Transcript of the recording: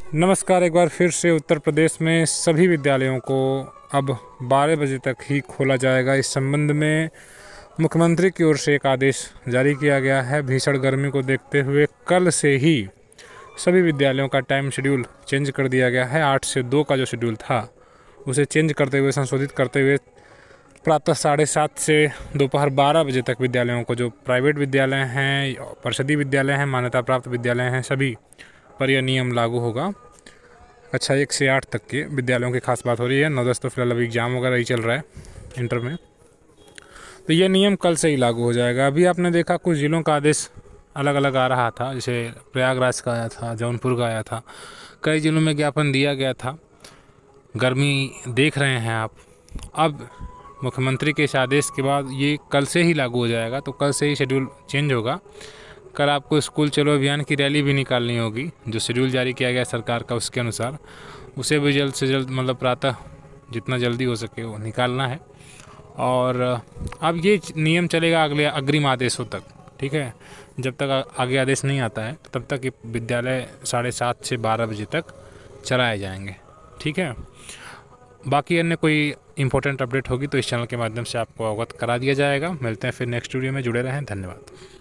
नमस्कार। एक बार फिर से उत्तर प्रदेश में सभी विद्यालयों को अब 12 बजे तक ही खोला जाएगा। इस संबंध में मुख्यमंत्री की ओर से एक आदेश जारी किया गया है। भीषण गर्मी को देखते हुए कल से ही सभी विद्यालयों का टाइम शेड्यूल चेंज कर दिया गया है। 8 से 2 का जो शेड्यूल था उसे चेंज करते हुए, संशोधित करते हुए प्रातः 7:30 से दोपहर 12 बजे तक विद्यालयों को, जो प्राइवेट विद्यालय हैं, परिषदीय विद्यालय हैं, मान्यता प्राप्त विद्यालय हैं, सभी पर यह नियम लागू होगा। कक्षा 1 से 8 तक के विद्यालयों की खास बात हो रही है। 9-10 तो फिलहाल अभी एग्ज़ाम वगैरह ही चल रहा है इंटर में, तो ये नियम कल से ही लागू हो जाएगा। अभी आपने देखा कुछ ज़िलों का आदेश अलग अलग आ रहा था, जैसे प्रयागराज का आया था, जौनपुर का आया था, कई ज़िलों में ज्ञापन दिया गया था। गर्मी देख रहे हैं आप। अब मुख्यमंत्री के इस आदेश के बाद ये कल से ही लागू हो जाएगा, तो कल से ही शेड्यूल चेंज होगा। कल आपको स्कूल चलो अभियान की रैली भी निकालनी होगी, जो शेड्यूल जारी किया गया सरकार का उसके अनुसार। उसे भी जल्द से जल्द, मतलब प्रातः जितना जल्दी हो सके वो निकालना है। और अब ये नियम चलेगा अगले अग्रिम आदेशों तक, ठीक है। जब तक आगे आदेश नहीं आता है तब तक ये विद्यालय 7:30 से 12 बजे तक चलाए जाएंगे, ठीक है। बाकी अन्य कोई इंपॉर्टेंट अपडेट होगी तो इस चैनल के माध्यम से आपको अवगत करा दिया जाएगा। मिलते हैं फिर नेक्स्ट वीडियो में, जुड़े रहें। धन्यवाद।